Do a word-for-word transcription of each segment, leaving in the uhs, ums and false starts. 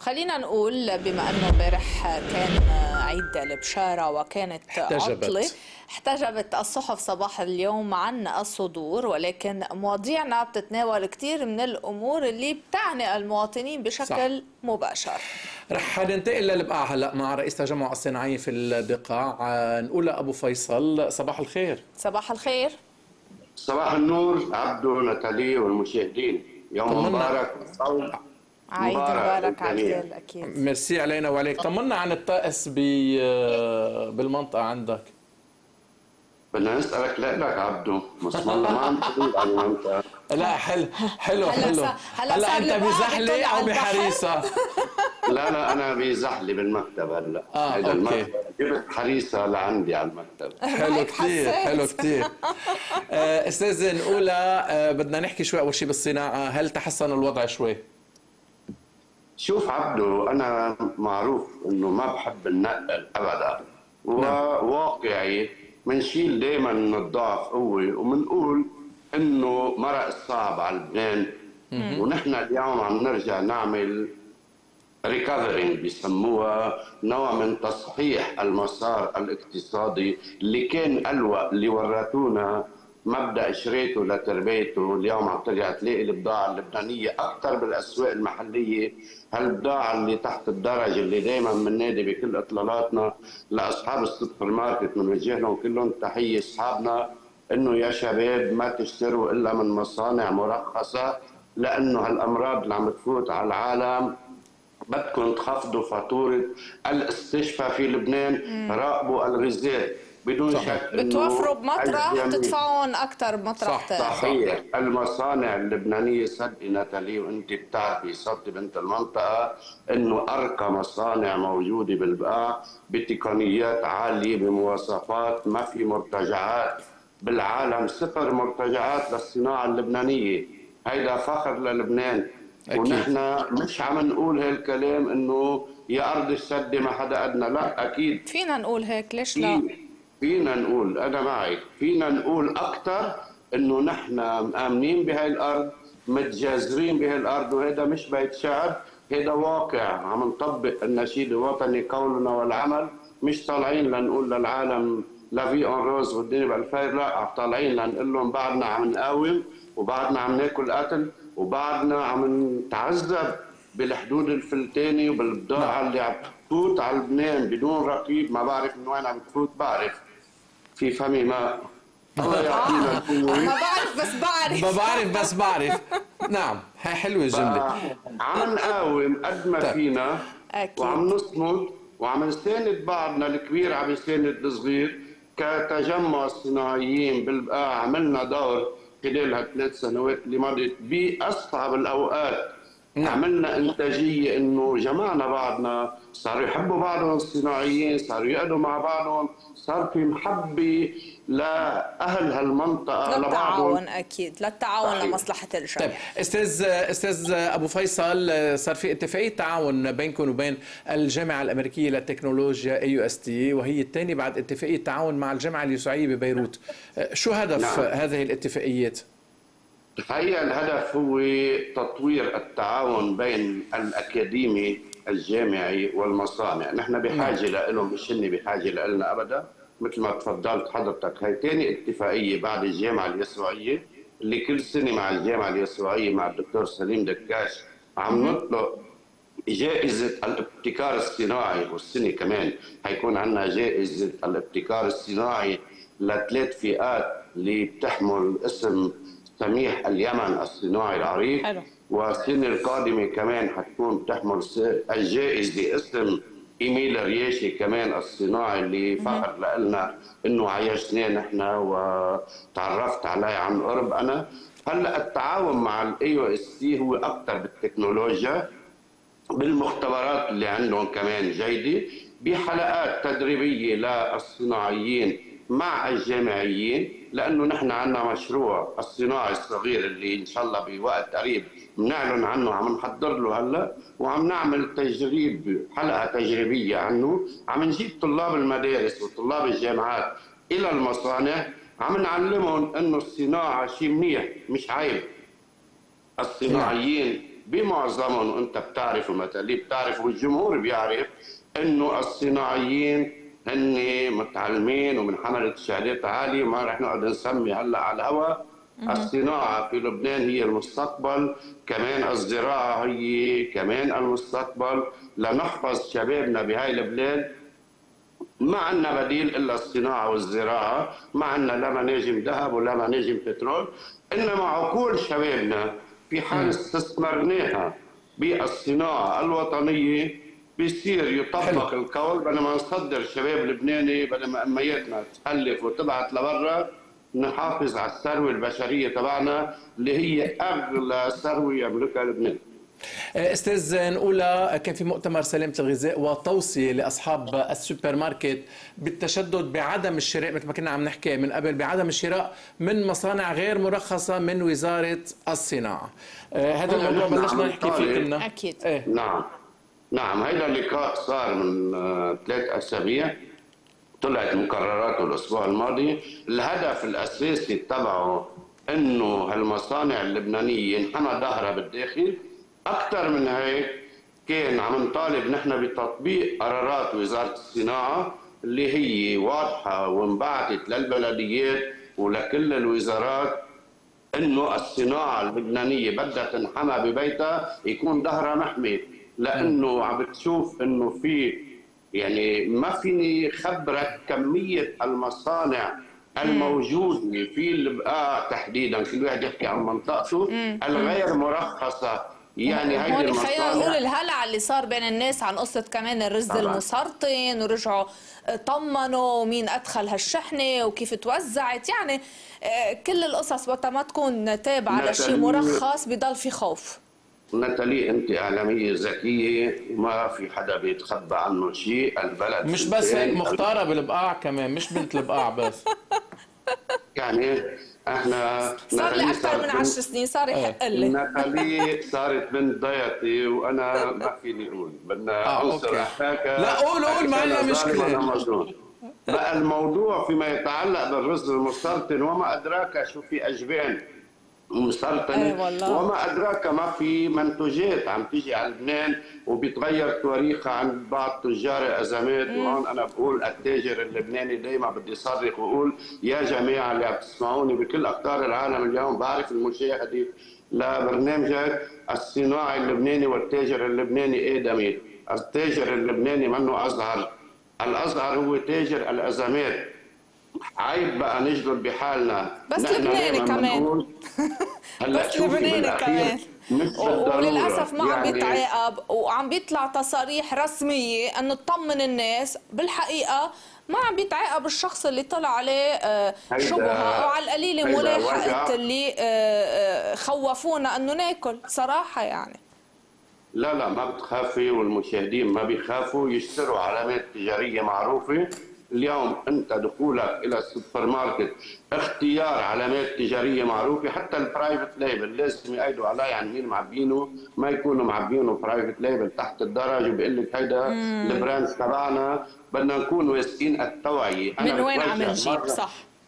خلينا نقول بما انه امبارح كان عيد البشاره وكانت احتجبت. عطله، احتجبت الصحف صباح اليوم عن الصدور، ولكن مواضيعنا بتتناول كثير من الامور اللي بتعني المواطنين بشكل صح. مباشر. رح ننتقل للبقاع هلا مع رئيس تجمع الصناعيين في البقاع، نقول لابو فيصل صباح الخير. صباح الخير. صباح النور عبدو نتالي والمشاهدين، يوم مبارك وصوم عيد مبارك على الكل. اكيد ميرسي علينا وعليك. طمنا عن الطقس بالمنطقه عندك. بدنا نسالك لك عبدو، بس والله ما عم تقول عن المنطقه. لا حلو حلو حلو. هلا انت بزحله او بحريصه؟ لا لا انا بزحله بالمكتب هلا. اه هيدا اوكي. المكتب جبت حريصه لعندي على المكتب. حلو كثير حلو كثير. استاذ نقولها، بدنا نحكي شوي اول شيء بالصناعه، هل تحسن الوضع شوي؟ شوف عبدو، انا معروف انه ما بحب النقل ابدا، وواقعي منشيل دائما من الضعف قوه، ومنقول انه مرق الصعب على لبنان، ونحن اليوم عم نرجع نعمل ريكفرينج بيسموها، نوع من تصحيح المسار الاقتصادي اللي كان ألوأ، اللي وراتونا مبدأ شريته لتربيته. اليوم عم ترجع تلاقي البضاعة اللبنانية أكثر بالأسواق المحلية، هالبضاعة اللي تحت الدرج اللي دائما بننادي بكل إطلالاتنا لأصحاب السوبر ماركت، بنوجه لهم كلهم تحية أصحابنا، إنه يا شباب ما تشتروا إلا من مصانع مرخصة، لأنه هالأمراض اللي عم تفوت على العالم بدكم تخفضوا فاتورة الاستشفاء في لبنان. راقبوا الغذاء بدون صحيح. شك بتوفروا بمطرح تدفعون اكثر بمطرح ثاني. صحيح. المصانع اللبنانيه صدقي نتالي، وانت بتعرفي صدقي بنت المنطقه، انه ارقى مصانع موجوده بالبقاع بتقنيات عاليه بمواصفات، ما في مرتجعات بالعالم، صفر مرتجعات للصناعه اللبنانيه. هيدا فخر للبنان. أكيد. ونحن مش عم نقول هالكلام انه يا ارض السد ما حدا ادنى، لا اكيد فينا نقول هيك، ليش لا؟ فينا نقول، انا معك، فينا نقول اكثر انه نحن مآمنين بهاي الارض، متجذرين بهاي الارض، وهذا مش بيت شعر، هذا واقع. عم نطبق النشيد الوطني قولنا والعمل، مش طالعين لنقول للعالم لا في اون روز والدنيا بالخير، لا، طالعين لنقول لهم بعدنا عم نقاوم، وبعدنا عم ناكل قتل، وبعدنا عم نتعذب بالحدود الفلتاني وبالبضاعه اللي عم تفوت على لبنان بدون رقيب. ما بعرف من وين عم تفوت، بعرف في فمي ماء. الله يعطينا القوه. ما بعرف بس بعرف. ما بعرف بس بعرف. نعم، هاي حلوه الجمله. عم نقاوم قد ما فينا، أكيد. وعم نصمد، وعم نساند بعضنا، الكبير عم يساند الصغير. كتجمع الصناعيين بالبقاع عملنا دور خلال هالثلاث سنوات اللي مضت باصعب الاوقات. نعم. عملنا انتاجيه، انه جمعنا بعضنا، صاروا يحبوا بعضهم الصناعيين، صاروا يقعدوا مع بعضهم، صار في محبه لاهل هالمنطقه للتعاون. اكيد للتعاون صحيح. لمصلحه الجميع. طيب استاذ استاذ ابو فيصل، صار في اتفاقيه تعاون بينكم وبين الجامعه الامريكيه للتكنولوجيا اي يو اس تي، وهي الثانيه بعد اتفاقيه تعاون مع الجامعه اليسوعيه ببيروت. شو هدف نعم. هذه الاتفاقيات؟ الحقيقه الهدف هو تطوير التعاون بين الاكاديمي الجامعي والمصانع. نحن بحاجه لهم، مش هن بحاجه لنا ابدا. مثل ما تفضلت حضرتك، هي ثاني اتفاقيه بعد الجامعه اليسوعيه، اللي كل سنه مع الجامعه اليسوعيه مع الدكتور سليم دكاش عم نطلق جائزه الابتكار الصناعي، والسنه كمان حيكون عندنا جائزه الابتكار الصناعي لثلاث فئات اللي بتحمل اسم سميح اليمن الصناعي العريق. حلو. والسنه القادمه كمان حتكون بتحمل الجائزه اسم ايميل رياشي كمان الصناعي، اللي فخر لنا انه عايشناه نحن وتعرفت عليه عن قرب انا. هلا التعاون مع الاي يو اس تي هو اكثر بالتكنولوجيا، بالمختبرات اللي عندهم كمان جيده، بحلقات تدريبيه للصناعيين مع الجامعيين، لانه نحن عندنا مشروع الصناعي الصغير اللي ان شاء الله بوقت قريب بنعلن عنه، عم نحضر له هلا، وعم نعمل تجريب، حلقه تجريبيه عنه، عم نجيب طلاب المدارس وطلاب الجامعات الى المصانع، عم نعلمهم انه الصناعه شيء منيح مش عيب. الصناعيين بمعظمهم، وانت بتعرف ومتالي بتعرف والجمهور بيعرف انه الصناعيين هن متعلمين ومن حمله شهادات عاليه، ما رح نقعد نسمي هلا على الهواء. الصناعه في لبنان هي المستقبل، كمان الزراعه هي كمان المستقبل. لنحفظ شبابنا بهاي البلاد ما عندنا بديل الا الصناعه والزراعه، ما عندنا لا مناجم ذهب ولا مناجم بترول، انما عقول شبابنا في حال استثمرناها بالصناعه الوطنيه بيصير يطبق حلو. القول بدل ما نصدر شباب لبناني، بدل ما امياتنا تخلف وتبعت لبرا، نحافظ على الثروه البشريه تبعنا اللي هي اغلى ثروه يملكها لبنان. استاذ نقولها، كان في مؤتمر سلامه الغذاء وتوصيه لاصحاب السوبر ماركت بالتشدد بعدم الشراء، مثل ما كنا عم نحكي من قبل، بعدم الشراء من مصانع غير مرخصه من وزاره الصناعه. هذا الموضوع بلشنا نحكي فيه كنا اكيد. ايه؟ نعم نعم هذا اللقاء صار من ثلاث اسابيع، طلعت مقرراته الاسبوع الماضي. الهدف الاساسي تبعه انه هالمصانع اللبنانيه ينحمى ظهرها بالداخل. اكثر من هيك كان عم نطالب نحن بتطبيق قرارات وزاره الصناعه اللي هي واضحه وانبعثت للبلديات ولكل الوزارات، انه الصناعه اللبنانيه بدها تنحمى ببيتها، يكون ظهرها محمي. لانه عم بتشوف انه في يعني ما فيني خبرك كميه المصانع الموجوده في البقاع تحديدا، كل واحد يحكي عن منطقته، الغير مرخصه. يعني هيدي هون خلينا نقول المصانع الهلع اللي صار بين الناس عن قصه كمان الرز المسرطن، ورجعوا طمنوا مين ادخل هالشحنه وكيف توزعت. يعني كل القصص وقت ما تكون تابعه لشيء مرخص بضل في خوف. نتالي انت اعلاميه ذكيه وما في حدا بيتخبى عنه شيء. البلد مش بس هيك، مختاره بالبقاع كمان، مش بنت البقاع بس. يعني احنا صار لي اكثر من عشر سنين، صار يحق لي. نتالي صارت بنت ضيعتي وانا ما فيني اقول، بدنا عنصر احتاكا. لا قول قول، ما عندنا مشكله. بقى الموضوع فيما يتعلق بالرز المسرطن، وما ادراك شو في اجبان مسرطنه، أيوة وما ادراك ما في منتوجات عم تيجي على لبنان وبيتغير تواريخها عند بعض تجار الازمات. وهون انا بقول التاجر اللبناني دائما بدي اصرخ واقول يا جماعه اللي عم تسمعوني بكل اقطار العالم اليوم، بعرف المشاهده لبرنامجك، الصناعي اللبناني والتاجر اللبناني ادمي. التاجر اللبناني منه ازهر، الازهر هو تاجر الازمات. عيب بقى نجدل بحالنا بس لبناني كمان بس لبناني كمان وللاسف ما عم بيتعاقب، وعم بيطلع تصاريح رسميه انه تطمن الناس. بالحقيقه ما عم بيتعاقب الشخص اللي طلع عليه شبهه، وعلى القليله ملاحقه اللي خوفونا انه ناكل صراحه. يعني لا لا ما بتخافي، والمشاهدين ما بيخافوا يشتروا علامات تجاريه معروفه. اليوم انت دخولك الى السوبر ماركت اختيار علامات تجاريه معروفه، حتى البرايفت ليبل لازم يقيدوا عليه عن مين معبينه، ما يكونوا معبينه برايفت ليبل تحت الدرج وبيقول لك هيدا البراند تبعنا. بدنا نكون واثقين التوعيه. من وين عم نجيب؟ صح.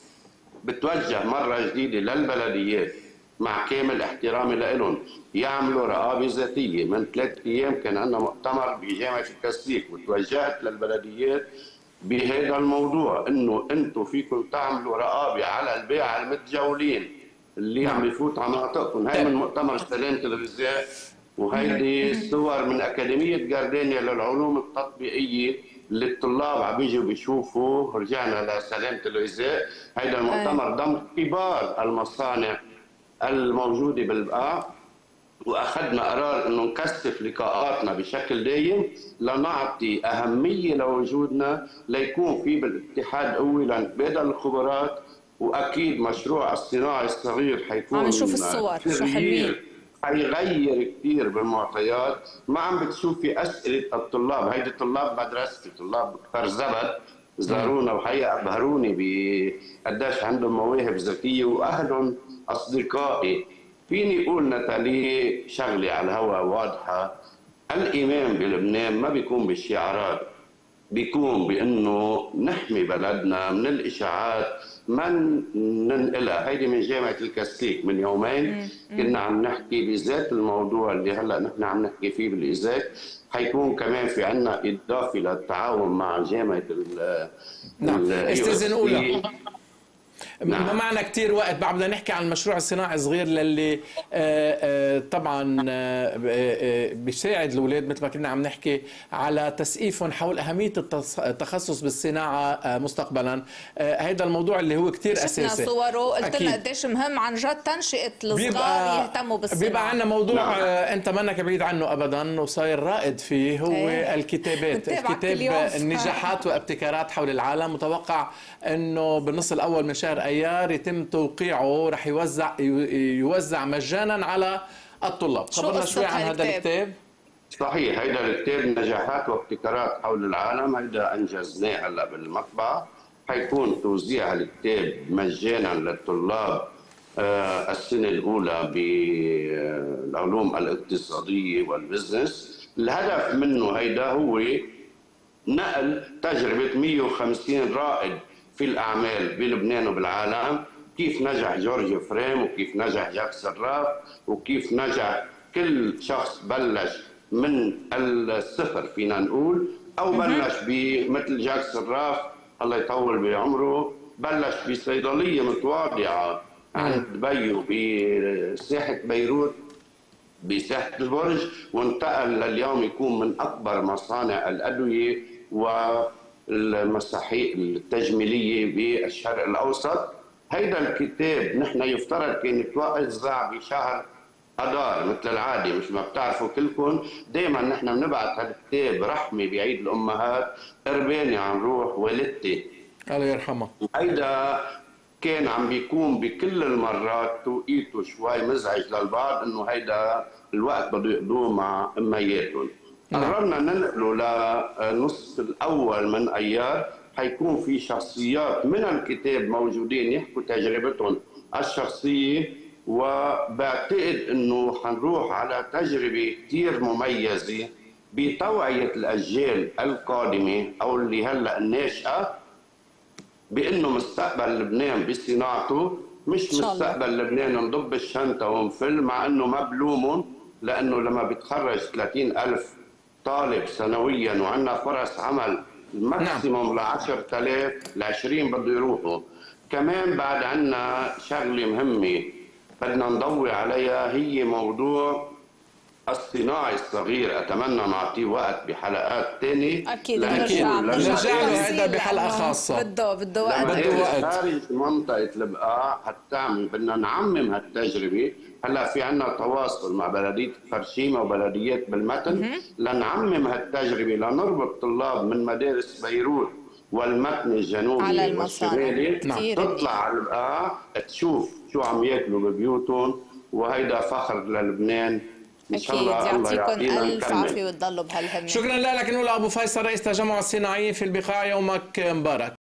بتوجه مره جديده للبلديات مع كامل احترامي لهم، يعملوا رقابه ذاتيه. من ثلاث ايام كان عندنا مؤتمر بجامعه التسليك وتوجهت للبلديات بهذا الموضوع، انه انتم فيكم تعملوا رقابه على البيع المتجولين اللي عم يفوت على مناطقكم. هاي من مؤتمر سلامه الغذاء، وهيدي صور من اكاديميه جاردينيا للعلوم التطبيقيه اللي الطلاب عم بيجوا بيشوفوا. رجعنا لسلامه الغذاء، هيدا المؤتمر ضم كبار المصانع الموجوده بالبقاع، واخذنا قرار انه نكثف لقاءاتنا بشكل دايم لنعطي اهميه لوجودنا، ليكون في بالاتحاد قوي لنتبادل الخبرات. واكيد مشروع الصناعي الصغير حيكون عم نشوف الصور شو حلوين، حيغير كثير بالمعطيات. ما عم بتشوفي اسئله الطلاب، هيدي طلاب مدرستي، طلاب كفر زبد زارونا وحقيقه ابهروني بقديش عندهم مواهب ذكيه، واهلهم اصدقائي. فيني اقول نتالي شغله على الهواء واضحه، الايمان بلبنان ما بيكون بالشعارات، بيكون بانه نحمي بلدنا من الاشاعات ما ننقلها. هيدي من جامعه الكاثوليك من يومين كنا عم نحكي بذات الموضوع اللي هلا نحن عم نحكي فيه بالايذاء. حيكون كمان في عنا اضافه للتعاون مع جامعه ال نعم استاذ نقولها نعم. ما معنا كثير وقت، بعد بدنا نحكي عن المشروع الصناعي الصغير للي آآ آآ طبعا آآ بيساعد الاولاد مثل ما كنا عم نحكي على تثقيفهم حول اهميه التخصص بالصناعه مستقبلا. هذا الموضوع اللي هو كثير اساسي. شفنا صوره قلت لنا قديش مهم عن جد تنشئه الصغار يهتموا بالصناعه. بيبقى عندنا موضوع نعم. انت منك بعيد عنه ابدا وصاير رائد فيه، هو ايه. الكتابات الكتاب النجاحات وابتكارات حول العالم. متوقع انه بالنص الاول من شهر ايار يتم توقيعه، رح يوزع يوزع مجانا على الطلاب. خبرنا شوي عن هذا الكتاب. صحيح، هيدا الكتاب نجاحات وابتكارات حول العالم، هيدا انجزناه هلا بالمطبعه. حيكون توزيع الكتاب مجانا للطلاب السنه الاولى بالعلوم الاقتصاديه والبزنس. الهدف منه هيدا هو نقل تجربه مئة وخمسين رائد في الأعمال بلبنان وبالعالم، كيف نجح جورج فريم وكيف نجح جاك سراف وكيف نجح كل شخص بلش من الصفر فينا نقول، أو بلش بمثل جاك سراف الله يطول بعمره، بلش بصيدلية متواضعة عند بيو بساحة بيروت بساحة البرج، وانتقل لليوم يكون من أكبر مصانع الأدوية و المساحيق التجميليه بالشرق الاوسط. هيدا الكتاب نحن يفترض كان يتوزع بشهر اذار مثل العاده، مش ما بتعرفوا كلكم دائما نحن بنبعث هالكتاب رحمه بعيد الامهات، قرباني عم روح والدتي الله يرحمها. هيدا كان عم بيكون بكل المرات توقيته شوي مزعج للبعض، انه هيدا الوقت بده يقضوه مع امياتهم. قررنا ننقله للنصف الاول من ايار، حيكون في شخصيات من الكتاب موجودين يحكوا تجربتهم الشخصيه، وبعتقد انه حنروح على تجربه كثير مميزه بتوعيه الاجيال القادمه او اللي هلا الناشئه بانه مستقبل لبنان بصناعته، مش مستقبل لبنان نضب الشنطه ونفل، مع انه ما بلومهم لانه لما بيتخرج ثلاثين ألف طالب سنويا وعندنا فرص عمل الماكسيموم ل عشرة آلاف، ل عشرين بده يروحوا. كمان بعد عندنا شغله مهمه بدنا نضوي عليها، هي موضوع الصناعي الصغير. اتمنى نعطيه وقت بحلقات ثانيه. اكيد نرجع نرجع له هذا بحلقه خاصه. بده بده وقت. بده وقت. خارج منطقه البقاع حتى بدنا نعمم هالتجربه. هلا في عندنا تواصل مع بلديه فرشيمه وبلديات بالمتن لنعمم هالتجربه، لنربط طلاب من مدارس بيروت والمتن الجنوبي والشمالي تطلع على البقاع تشوف شو عم ياكلوا ببيوتهم، وهيدا فخر للبنان. ان شاء الله الله يعطيكم الف عافيه وتضلوا بهالهمه. شكرا لك. نقول ابو فيصل رئيس تجمع الصناعيين في البقاع، يومك مبارك.